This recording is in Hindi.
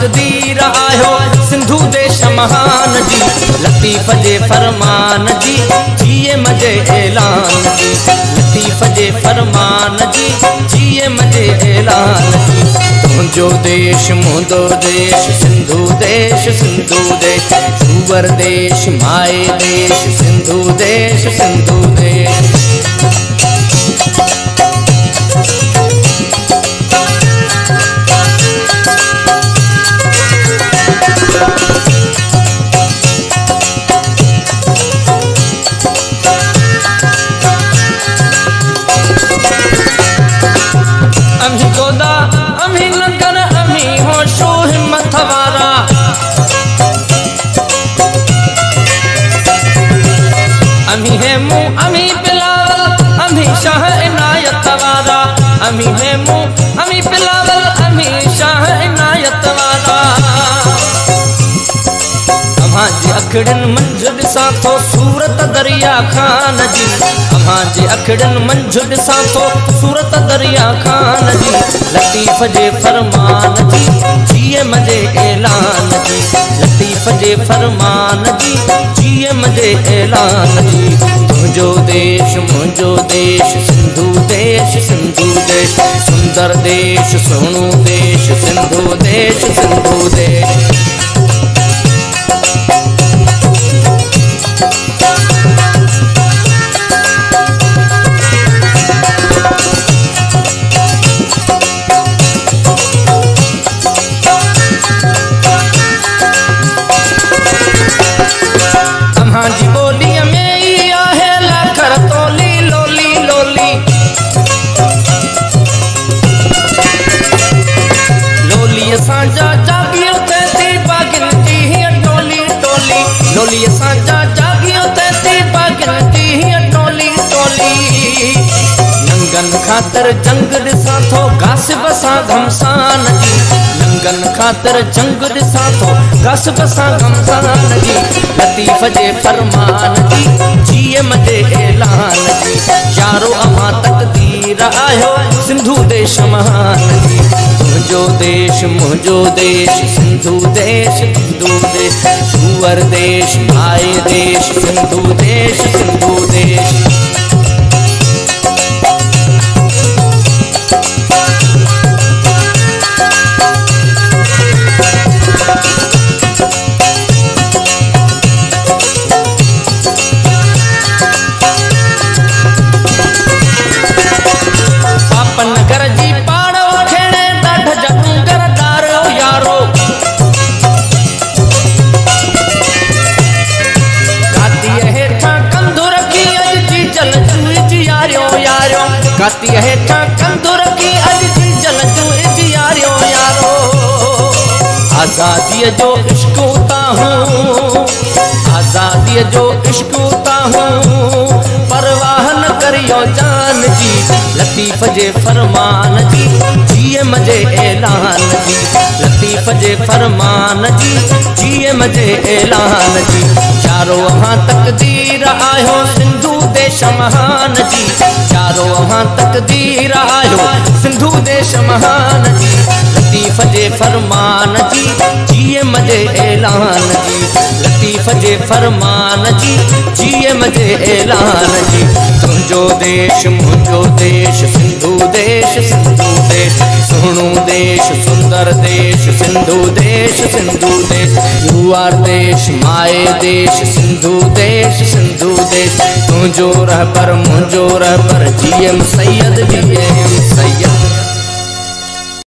तकदीर आयो सिंधु देश महान जी। लतीफ़ जे फरमान जी जिए मजे ऐलान जी। लतीफ़ जे फरमान जी जिए मजे ऐलान जी। तुझो देश मुंदो देश सिंधु देश सिंधु देश। सूवर देश माए देश सिंधु देश सिंधु देश। अमी गोदा अमी लंगर अमी होशो हिम्मत वारा। अमी है मुँह अमी बिलावल अमी शाह इनायत वारा। अमी है मुँह अमी बिलावल अमी शाह इनायत वारा। अमांजे अखड़न मंझ ॾिसां थो सूरत दरिया खान जी। अमांजे अखड़न मंझ ॾिसां थो सूरत दरिया खान जी। लतीफ़ जे फरमान जी जिए मजे ऐलान जी। लतीफ़ जे फरमान जी जिए मजे ऐलान जी। तुझो देश मुझो देश सिंधु देश सिंधु देश। सुंदर देश सोनू देश सिंधु देश सिंधु देश। अमांजी बोलीअ में ई आहे लाखर तोली लोली लोली। लोलीअ सां जा जागियो तैती बागिन जी हीअ टोली टोली। लोलीअ सां जा जागियो तैती बागिन जी हीअ टोली टोली। नंगन ख़ातिर जंग ॾिसां थो गासिब सां घमसान जी। नंगन ख़ातिर जंग ॾिसां थो गासिब सां घमसान जी। लतीफ़ जे फरमान जी जिए मजे ऐलान जी। यारो अमां तकदीर आयो सिंधु देश महान जी। तुझो देश मुझो देश सिंधु देश सिंधु देश। सूवर देश माए देश सिंधु देश सिंधु देश। नगर जी पाड़ो खेड़े ॾाढ जंगर दारो यारो। कातीअ हेठां कंधु रखी अॼु जी जल जूं यारियो यारो। कातीअ हेठां कंधु रखी अॼु जी जल जूं यारियो यारो। आज़ादीअ जो इश्क उताहूं आज़ादीअ जो इश्क उताहूं। परवाह न करियो जान जी। लतीफ़ जे फरमान जी जिए मजे ऐलान जी। लतीफ़ जे फरमान जी जिए मजे ऐलान जी। यारो अहां तकदीर आयो सिंधु देश महान जी। यारो अहां तकदीर आयो सिंधु देश महान जी। लतीफ़ जे फरमान जी जिए मजे ऐलान जी। लतीफ़ जे फरमान जी जिए मजे ऐलान जी। तुझो देश मुझो देश सिंधु देश सिंधु देश। सोनू देश सुंदर देश सिंधु देश सिंधु देश। यूआर देश माए देश सिंधु देश सिंधु देश। तुझो रहबर मुझो रहबर जीएम सैयद जीएम सैयद।